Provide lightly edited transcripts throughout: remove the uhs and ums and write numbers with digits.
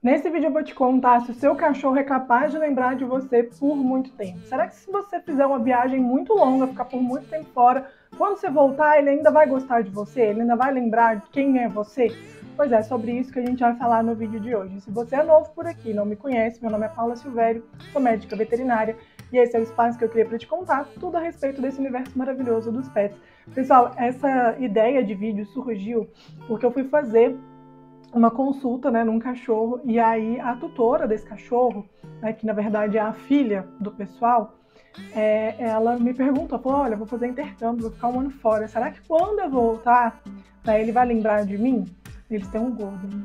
Nesse vídeo eu vou te contar se o seu cachorro é capaz de lembrar de você por muito tempo. Será que se você fizer uma viagem muito longa, ficar por muito tempo fora, quando você voltar ele ainda vai gostar de você? Ele ainda vai lembrar de quem é você? Pois é, sobre isso que a gente vai falar no vídeo de hoje. Se você é novo por aqui, não me conhece, meu nome é Paula Silvério, sou médica veterinária e esse é o espaço que eu queria para te contar tudo a respeito desse universo maravilhoso dos pets. Pessoal, essa ideia de vídeo surgiu porque eu fui fazer uma consulta, né, num cachorro, e aí a tutora desse cachorro, né, que na verdade é a filha do pessoal, ela me perguntou, falou, olha, vou fazer intercâmbio, vou ficar um ano fora, será que quando eu voltar, né, ele vai lembrar de mim? Eles têm um gordo, né?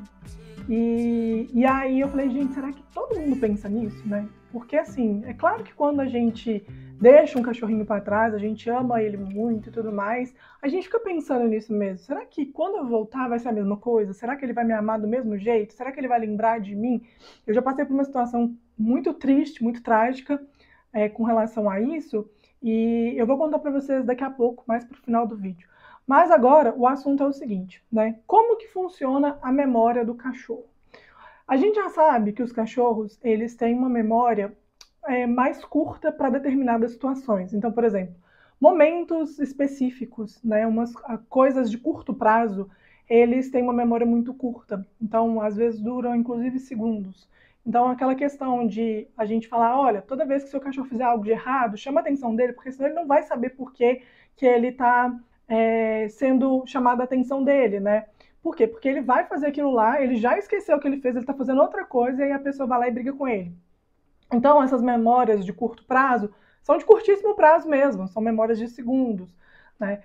E aí eu falei, gente, será que todo mundo pensa nisso, né? Porque assim, é claro que quando a gente deixa um cachorrinho para trás, a gente ama ele muito e tudo mais, a gente fica pensando nisso mesmo. Será que quando eu voltar vai ser a mesma coisa? Será que ele vai me amar do mesmo jeito? Será que ele vai lembrar de mim? Eu já passei por uma situação muito triste, muito trágica com relação a isso, e eu vou contar para vocês daqui a pouco, mais pro final do vídeo. Mas agora o assunto é o seguinte, né? Como que funciona a memória do cachorro? A gente já sabe que os cachorros, eles têm uma memória mais curta para determinadas situações. Então, por exemplo, momentos específicos, né, umas coisas de curto prazo, eles têm uma memória muito curta. Então, às vezes duram inclusive segundos. Então, aquela questão de a gente falar, olha, toda vez que seu cachorro fizer algo de errado, chama a atenção dele, porque senão ele não vai saber por que ele está sendo chamada a atenção dele, né? Por quê? Porque ele vai fazer aquilo lá, ele já esqueceu o que ele fez, ele está fazendo outra coisa, e aí a pessoa vai lá e briga com ele. Então, essas memórias de curto prazo são de curtíssimo prazo mesmo, são memórias de segundos, né?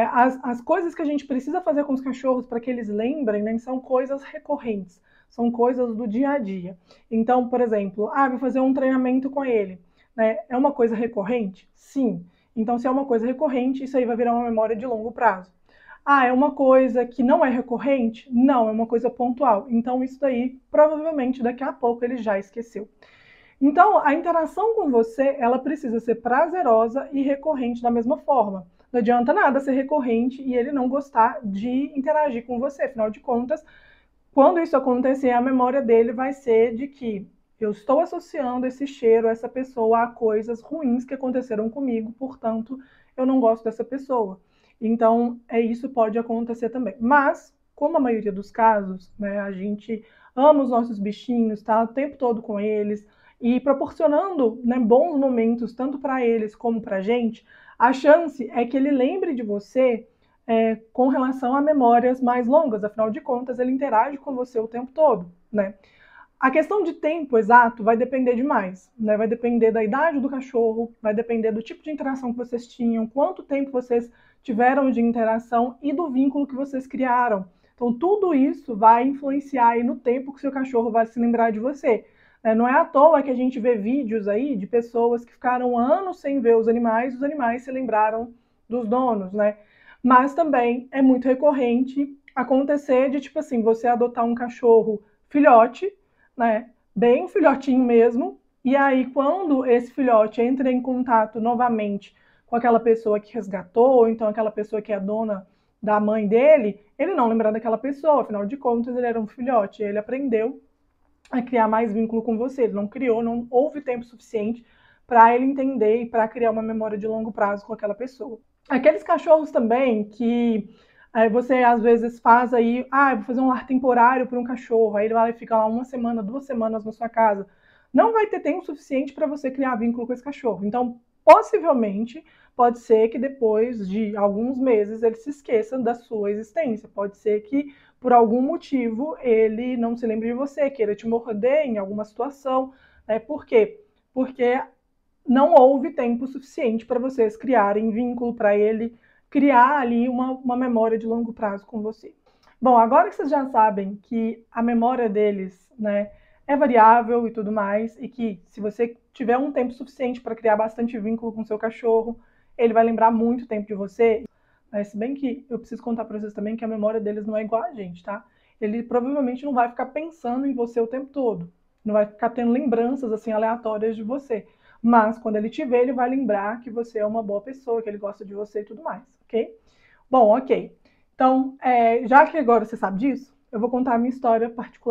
As coisas que a gente precisa fazer com os cachorros para que eles lembrem, né, são coisas recorrentes, são coisas do dia a dia. Então, por exemplo, vou fazer um treinamento com ele, né? É uma coisa recorrente? Sim. Então, se é uma coisa recorrente, isso aí vai virar uma memória de longo prazo. É uma coisa que não é recorrente? Não, é uma coisa pontual. Então, isso daí, provavelmente, daqui a pouco ele já esqueceu. Então, a interação com você, ela precisa ser prazerosa e recorrente da mesma forma. Não adianta nada ser recorrente e ele não gostar de interagir com você. Afinal de contas, quando isso acontecer, a memória dele vai ser de que eu estou associando esse cheiro, essa pessoa, a coisas ruins que aconteceram comigo, portanto, eu não gosto dessa pessoa. Então, isso pode acontecer também. Mas, como a maioria dos casos, né, a gente ama os nossos bichinhos, tá o tempo todo com eles, e proporcionando, né, bons momentos, tanto para eles como para a gente, a chance é que ele lembre de você com relação a memórias mais longas, afinal de contas, ele interage com você o tempo todo, né? A questão de tempo exato vai depender demais, né? Vai depender da idade do cachorro, vai depender do tipo de interação que vocês tinham, quanto tempo vocês tiveram de interação e do vínculo que vocês criaram. Então, tudo isso vai influenciar aí no tempo que o seu cachorro vai se lembrar de você. Não é à toa que a gente vê vídeos aí de pessoas que ficaram anos sem ver os animais se lembraram dos donos, né? Mas também é muito recorrente acontecer de, tipo assim, você adotar um cachorro filhote, né? Bem filhotinho mesmo, e aí quando esse filhote entra em contato novamente com aquela pessoa que resgatou, ou então aquela pessoa que é a dona da mãe dele, ele não lembrar daquela pessoa, afinal de contas ele era um filhote, ele aprendeu a criar mais vínculo com você, ele não criou, não houve tempo suficiente para ele entender e para criar uma memória de longo prazo com aquela pessoa. Aqueles cachorros também que você às vezes faz aí, vou fazer um lar temporário para um cachorro, aí ele vai ficar lá uma semana, 2 semanas na sua casa, não vai ter tempo suficiente para você criar vínculo com esse cachorro. Então, possivelmente, pode ser que depois de alguns meses ele se esqueça da sua existência. Pode ser que, por algum motivo, ele não se lembre de você, queira te morder em alguma situação. Por quê? Porque não houve tempo suficiente para vocês criarem vínculo, para ele criar ali uma memória de longo prazo com você. Bom, agora que vocês já sabem que a memória deles, né, é variável e tudo mais, e que se você tiver um tempo suficiente para criar bastante vínculo com seu cachorro, ele vai lembrar muito tempo de você. Se bem que eu preciso contar para vocês também que a memória deles não é igual a gente, tá? Ele provavelmente não vai ficar pensando em você o tempo todo, não vai ficar tendo lembranças assim aleatórias de você. Mas quando ele te ver, ele vai lembrar que você é uma boa pessoa, que ele gosta de você e tudo mais, ok? Bom, ok. Então, já que agora você sabe disso, eu vou contar a minha história particular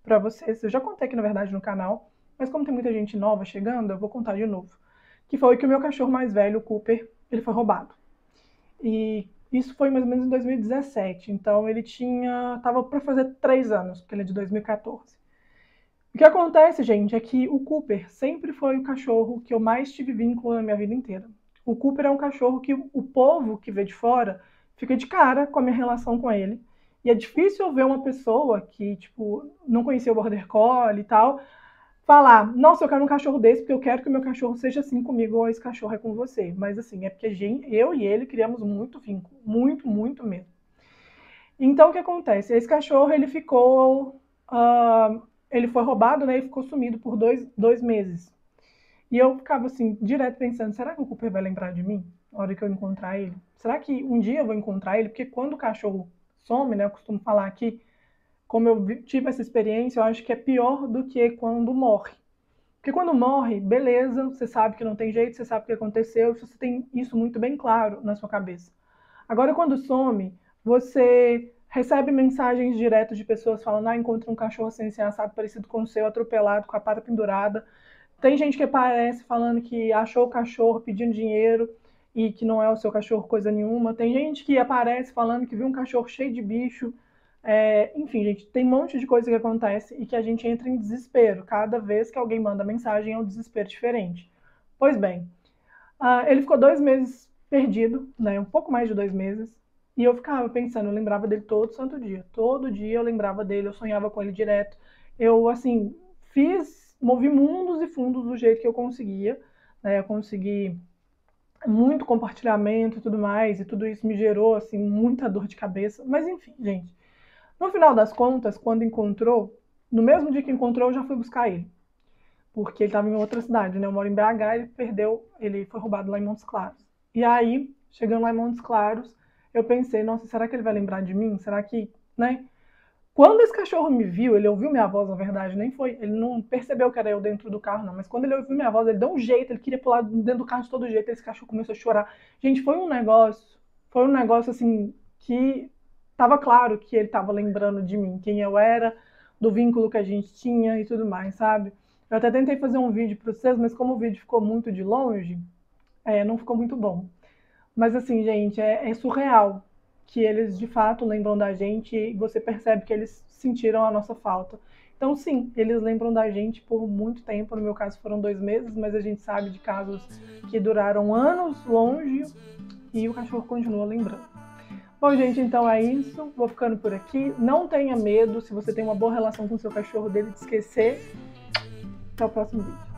pra vocês. Eu já contei aqui, na verdade, no canal, mas como tem muita gente nova chegando, eu vou contar de novo. Que foi que o meu cachorro mais velho, o Cooper, ele foi roubado. E isso foi mais ou menos em 2017, então ele tava para fazer 3 anos, porque ele é de 2014. O que acontece, gente, é que o Cooper sempre foi o cachorro que eu mais tive vínculo na minha vida inteira. O Cooper é um cachorro que o povo que vê de fora fica de cara com a minha relação com ele. E é difícil eu ver uma pessoa que, tipo, não conhecia o Border Collie e tal, falar, nossa, eu quero um cachorro desse porque eu quero que o meu cachorro seja assim comigo ou esse cachorro é com você. Mas assim, é porque eu e ele criamos muito vínculo, muito, muito mesmo. Então o que acontece? Esse cachorro, ele foi roubado, né? E ficou sumido por dois meses. E eu ficava assim, direto pensando, será que o Cooper vai lembrar de mim na hora que eu encontrar ele? Será que um dia eu vou encontrar ele? Porque quando o cachorro some, né? Eu costumo falar aqui, como eu tive essa experiência, eu acho que é pior do que quando morre. Porque quando morre, beleza, você sabe que não tem jeito, você sabe o que aconteceu, você tem isso muito bem claro na sua cabeça. Agora, quando some, você recebe mensagens diretas de pessoas falando, encontrei um cachorro assim, assado, parecido com o seu, atropelado, com a pata pendurada. Tem gente que aparece falando que achou o cachorro pedindo dinheiro e que não é o seu cachorro coisa nenhuma. Tem gente que aparece falando que viu um cachorro cheio de bicho. Enfim, gente, tem um monte de coisa que acontece e que a gente entra em desespero. Cada vez que alguém manda mensagem é um desespero diferente. Pois bem, ele ficou 2 meses perdido, né? Um pouco mais de 2 meses. E eu ficava pensando, eu lembrava dele todo santo dia. Todo dia eu lembrava dele, eu sonhava com ele direto. Eu, assim, movi mundos e fundos do jeito que eu conseguia. Né? Eu consegui muito compartilhamento e tudo mais, e tudo isso me gerou, assim, muita dor de cabeça. Mas enfim, gente. No final das contas, quando encontrou, no mesmo dia que encontrou, eu já fui buscar ele. Porque ele estava em outra cidade, né? Eu moro em BH, ele foi roubado lá em Montes Claros. E aí, chegando lá em Montes Claros, eu pensei, nossa, será que ele vai lembrar de mim? Será que, né? Quando esse cachorro me viu, ele ouviu minha voz, na verdade, ele não percebeu que era eu dentro do carro, não. Mas quando ele ouviu minha voz, ele deu um jeito, ele queria pular dentro do carro de todo jeito, esse cachorro começou a chorar. Gente, foi um negócio assim, que tava claro que ele tava lembrando de mim, quem eu era, do vínculo que a gente tinha e tudo mais, sabe? Eu até tentei fazer um vídeo para vocês, mas como o vídeo ficou muito de longe, não ficou muito bom. Mas assim, gente, é surreal que eles de fato lembram da gente e você percebe que eles sentiram a nossa falta. Então, sim, eles lembram da gente por muito tempo. No meu caso foram 2 meses, mas a gente sabe de casos que duraram anos longe e o cachorro continua lembrando. Bom, gente, então é isso. Vou ficando por aqui. Não tenha medo, se você tem uma boa relação com o seu cachorro, dele te esquecer. Até o próximo vídeo.